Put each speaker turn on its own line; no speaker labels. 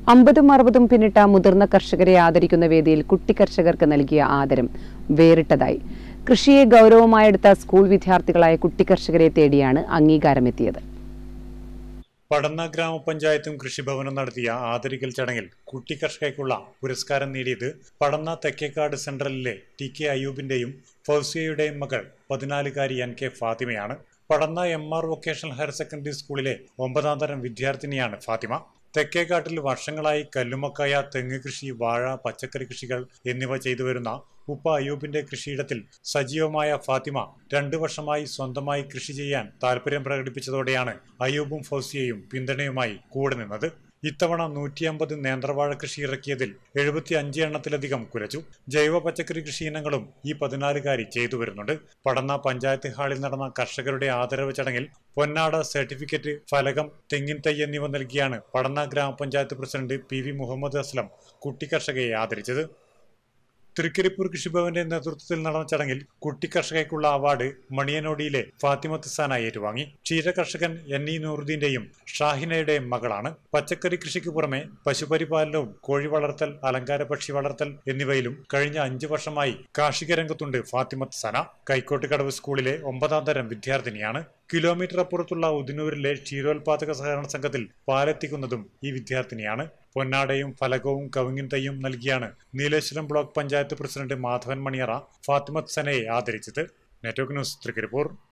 50ഉം 60ഉം പിന്നിട്ട മുതിർന്ന കർഷകരെ ആദരിക്കുന്ന വേദിയിൽ കുട്ടി കർഷകർക്ക് നൽകിയ ആദരം വേറിട്ടതായി. കൃഷിയെ ഗൗരവമായെടുത്ത സ്കൂൾ വിദ്യാർത്ഥികളായ കുട്ടി കർഷകരെ തേടിയാണ് അംഗീകാരമെത്തിയത്.
പടന്ന ഗ്രാമപഞ്ചായത്തും കൃഷിഭവനും നടത്തിയ ആദരിക്കൽ ചടങ്ങിൽ കുട്ടി കർഷകർക്കുള്ള പുരസ്കാരം നേടിയത് പടന്ന തെക്കേക്കാട് സെൻട്രലിലെ ടി.കെ. അയ്യൂബിന്റെയും ഫൗസിയയുടെയും മകൾ 14-കാരി N.K. ഫാത്തിമയാണ്. Padanna MR vocational higher secondary സ്കൂളിലെ 9ാം തരം വിദ്യാർത്ഥിനിയാണ് ഫാത്തിമ. തെക്കേക്കാട്ടിൽ വർഷങ്ങളായി കല്ലുമക്കായ, തെങ്ങ് കൃഷി, വാഴ, പച്ചക്കറി കൃഷികൾ എന്നിവ ചെയ്തു വരുന്ന ഉപ്പ അയ്യൂബിന്റെ കൃഷിയിടത്തിൽ സജീവമായ ഫാത്തിമ 2 വർഷമായി സ്വന്തമായി കൃഷി ചെയ്യാൻ താല്പര്യം പ്രകടിപ്പിച്ചതോടെയാണ് അയ്യൂബും ഫൗസിയയും പിന്തുണയുമായി കൂടെ നിന്നത്. ഇത്തവണ 150 നേന്ത്രവാഴ കൃഷി ഇറക്കിയതിൽ 75 എണ്ണത്തിലധികം കുലച്ചു. ജൈവ പച്ചക്കറി കൃഷി ഇനങ്ങളും ഈ 14-കാരി ചെയ്തു വരുന്നുണ്ട്. പടന്ന പഞ്ചായത്ത് ഹാളിൽ നടന്ന കർഷകരുടെ ആദരവ് ചടങ്ങിൽ പൊന്നാട, സർട്ടിഫിക്കറ്റ്, ഫലകം, തെങ്ങിൻ തൈ എന്നിവ നൽകിയാണ് പടന്ന ഗ്രാമപഞ്ചായത്ത് പ്രസിഡന്റ് PV മുഹമ്മദ് അസ്ലം കുട്ടി കർഷകരെ ആദരിച്ചത്. തൃക്കരിപ്പൂർ കൃഷിഭവന്റെ നേതൃത്വത്തിൽ നടന്ന ചടങ്ങിൽ കുട്ടി കർഷകർക്കുള്ള അവാർഡ് മണിയനോടിയിലെ ഫാത്തിമത്ത് സാന ഏറ്റുവാങ്ങി. ക്ഷീര കർഷകൻ NE നൂറുദ്ദീന്റെയും ഷാഹിനയുടെയും മകളാണ്. പച്ചക്കറി കൃഷിക്ക് പുറമെ പശുപരിപാലനവും, കോഴി വളർത്തൽ, അലങ്കാര പക്ഷി വളർത്തൽ എന്നിവയിലും കഴിഞ്ഞ 5 വർഷമായി കാർഷിക രംഗത്തുണ്ട് ഫാത്തിമത്ത് സാന. കൈക്കോട്ടുകടവ് സ്കൂളിലെ 9ാം തരം വിദ്യാർത്ഥിനിയാണ്. കിലോമീറ്റർ അപ്പുറത്തുള്ള ഉദിനൂരിലെ ക്ഷീരോത്പാദക സഹകരണ സംഘത്തിൽ പാലെത്തിക്കുന്നതും ഈ വിദ്യാർത്ഥിനിയാണ്. പൊന്നാടയും ഫലകവും കവുങ്ങിൻ തൈയും നൽകിയാണ് നീലേശ്വരം ബ്ലോക്ക് പഞ്ചായത്ത് പ്രസിഡന്റ് മാധവൻ മണിയറ ഫാത്തിമത്ത് സനയെ ആദരിച്ചത്. Network news, Trikaripur.